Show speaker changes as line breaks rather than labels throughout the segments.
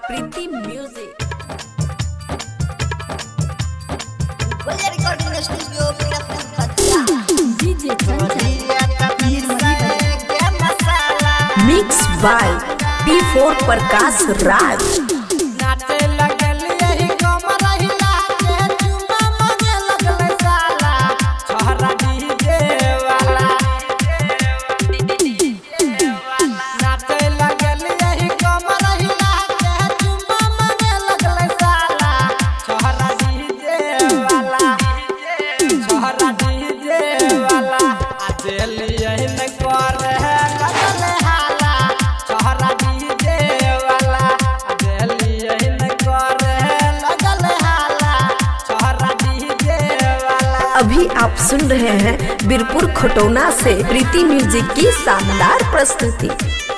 Preeti music
recording studio
DJ mix by P4 Prakash Raj. अभी आप सुन रहे हैं बीरपुर खटौना से प्रीति म्यूजिक की शानदार प्रस्तुति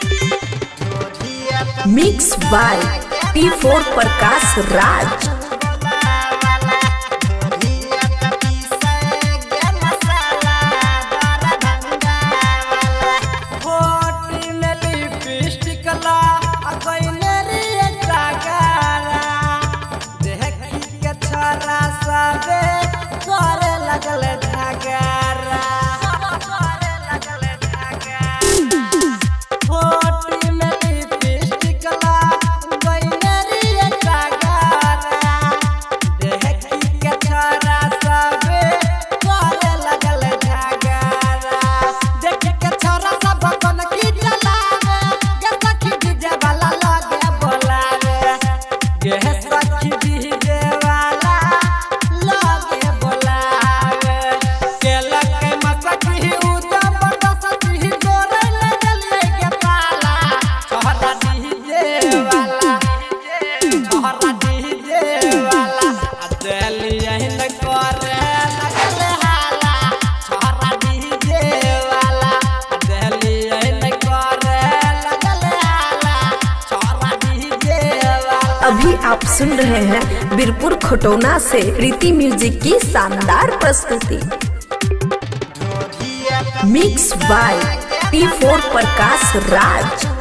mix by P4 Prakash Raj. अभी आप सुन रहे हैं बीरपुर खटौना से प्रीति म्यूजिक की शानदार प्रस्तुति mix by P4 Prakash Raj.